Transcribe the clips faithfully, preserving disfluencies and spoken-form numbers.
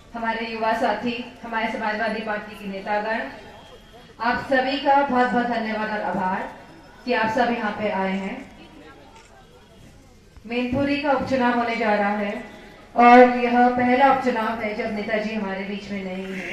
हमारे युवा साथी, हमारे समाजवादी पार्टी के नेतागण, आप सभी का बहुत बहुत धन्यवाद और आभार कि आप सब यहाँ पे आए हैं। मैनपुरी का उपचुनाव होने जा रहा है और यह पहला उपचुनाव है जब नेताजी हमारे बीच में नहीं है।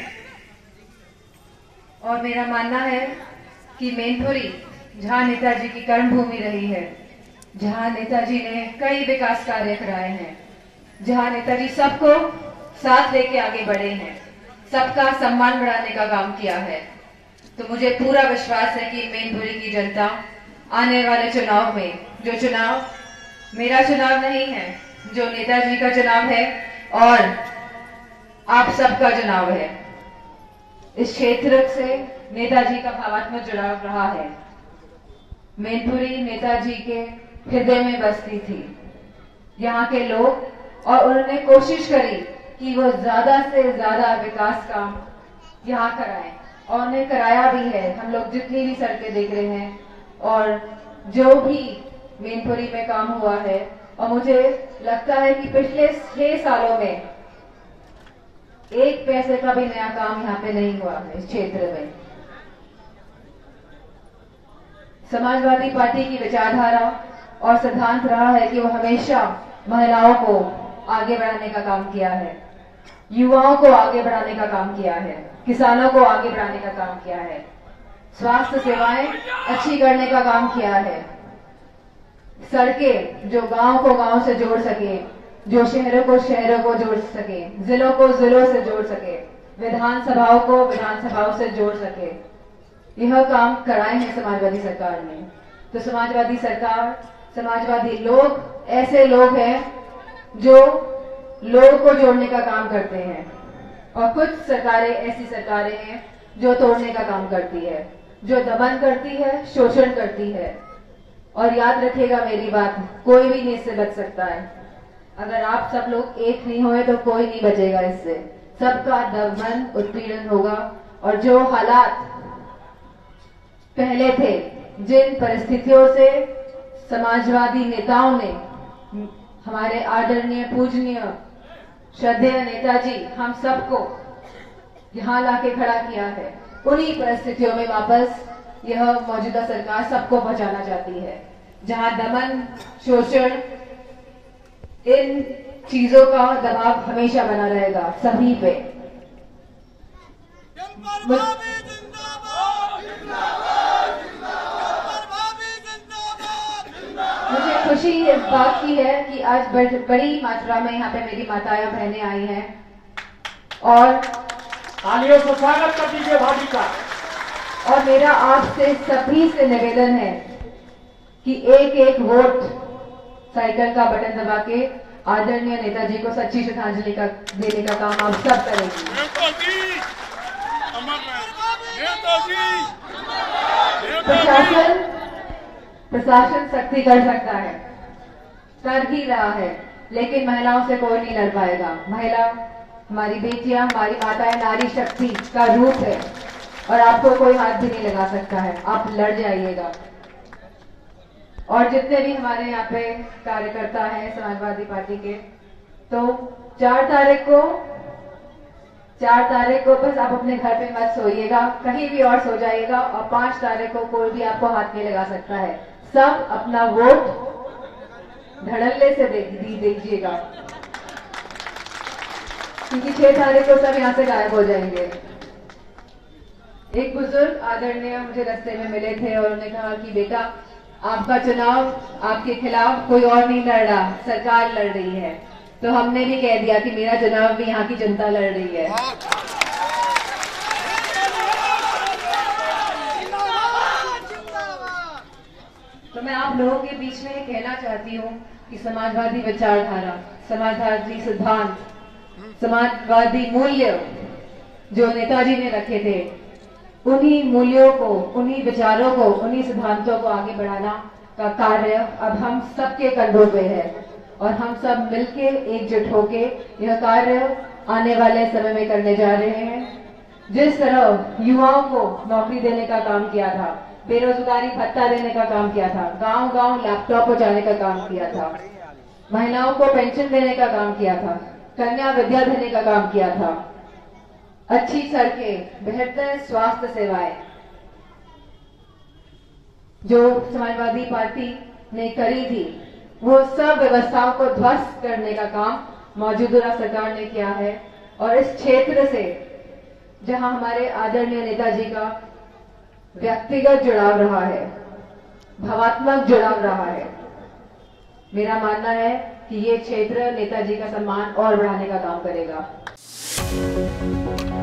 और मेरा मानना है कि मैनपुरी जहाँ नेताजी की कर्मभूमि रही है, जहाँ नेताजी ने कई विकास कार्य कराए हैं, जहाँ नेताजी सबको साथ लेके आगे बढ़े हैं, सबका सम्मान बढ़ाने का काम किया है, तो मुझे पूरा विश्वास है कि मैनपुरी की जनता आने वाले चुनाव में, जो चुनाव मेरा चुनाव नहीं है, जो नेताजी का चुनाव है और आप सबका चुनाव है, इस क्षेत्र से नेताजी का भावात्मक जुड़ाव रहा है। मैनपुरी नेताजी के हृदय में बसती थी। यहाँ के लोग और उन्होंने कोशिश करी कि वो ज्यादा से ज्यादा विकास काम यहाँ कराएं और उन्हें कराया भी है। हम लोग जितनी भी सड़कें देख रहे हैं और जो भी मैनपुरी में काम हुआ है, और मुझे लगता है कि पिछले छह सालों में एक पैसे का भी नया काम यहाँ पे नहीं हुआ है। इस क्षेत्र में समाजवादी पार्टी की विचारधारा और सिद्धांत रहा है कि वो हमेशा महिलाओं को आगे बढ़ाने का काम किया है, युवाओं को आगे बढ़ाने का काम किया है, किसानों को आगे बढ़ाने का काम किया है, स्वास्थ्य सेवाएं अच्छी करने का काम किया है, सड़कें जो गांव को गांव से जोड़ सके, जो शहरों को शहरों को जोड़ सके, जिलों को जिलों से जोड़ सके, विधानसभाओं को विधानसभाओं से जोड़ सके, यह काम कराए हैं समाजवादी सरकार ने। तो समाजवादी सरकार, समाजवादी लोग ऐसे लोग हैं जो लोगों को जोड़ने का काम करते हैं, और कुछ सरकारें ऐसी सरकारें हैं जो तोड़ने का काम करती है, जो दमन करती है, शोषण करती है। और याद रखिएगा मेरी बात, कोई भी नहीं इससे बच सकता है। अगर आप सब लोग एक नहीं हुए तो कोई नहीं बचेगा इससे, सबका दमन उत्पीड़न होगा। और जो हालात पहले थे, जिन परिस्थितियों से समाजवादी नेताओं ने, हमारे आदरणीय पूजनीय श्रद्धेय नेताजी हम सबको यहाँ लाके खड़ा किया है, उन्हीं परिस्थितियों में वापस यह मौजूदा सरकार सबको पहुंचाना चाहती है, जहां दमन, शोषण, इन चीजों का दबाव हमेशा बना रहेगा सभी पे। मुझे खुशी इस बात की है कि आज बड़ी मात्रा में यहाँ पे मेरी माताएं और बहनें आई हैं, और तालियों से स्वागत कर दीजिए भाभी का। और मेरा आपसे सभी से निवेदन है कि एक एक वोट साइकिल का बटन दबा के आदरणीय नेताजी को सच्ची श्रद्धांजलि का देने का काम आप सब करेंगे। प्रशासन प्रशासन सख्ती कर सकता है, कर ही रहा है, लेकिन महिलाओं से कोई नहीं लड़ पाएगा। महिला हमारी बेटियां, हमारी माताएं नारी शक्ति का रूप है, और आपको कोई हाथ भी नहीं लगा सकता है। आप लड़ जाइएगा। और जितने भी हमारे यहाँ पे कार्यकर्ता हैं समाजवादी पार्टी के, तो चार तारीख को चार तारीख को बस आप अपने घर पे मत सोइएगा, कहीं भी और सो जाइएगा, और पांच तारीख को कोई भी आपको हाथ नहीं लगा सकता है। सब अपना वोट धड़ल्ले से दे दीजिएगा, क्योंकि छह तारीख को सब यहाँ से गायब हो जाएंगे। एक बुजुर्ग आदरणीय मुझे रास्ते में मिले थे और उन्होंने कहा कि बेटा, आपका चुनाव आपके खिलाफ कोई और नहीं लड़ रहा, सरकार लड़ रही है। तो हमने भी कह दिया कि मेरा चुनाव भी यहाँ की जनता लड़ रही है। तो मैं आप लोगों के बीच में कहना चाहती हूँ कि समाजवादी विचारधारा, समाजवादी सिद्धांत, समाजवादी मूल्य जो नेताजी ने रखे थे, उन्हीं मूल्यों को, उन्हीं विचारों को, उन्हीं सिद्धांतों को आगे बढ़ाना का कार्य अब हम सबके कंधों पे है, और हम सब मिलके एकजुट होके यह कार्य आने वाले समय में करने जा रहे हैं। जिस तरह युवाओं को नौकरी देने का काम किया था, बेरोजगारी भत्ता देने का काम किया था, गांव गांव लैपटॉप पहुंचाने का काम किया था, महिलाओं को पेंशन देने का काम किया था, कन्या विद्या देने का काम किया था। अच्छी सड़कें, बेहतर स्वास्थ्य सेवाएं जो समाजवादी पार्टी ने करी थी, वो सब व्यवस्थाओं को ध्वस्त करने का काम मौजूदा सरकार ने किया है। और इस क्षेत्र से जहां हमारे आदरणीय नेताजी का व्यक्तिगत जुड़ाव रहा है, भावात्मक जुड़ाव रहा है, मेरा मानना है कि ये क्षेत्र नेताजी का सम्मान और बढ़ाने का काम करेगा।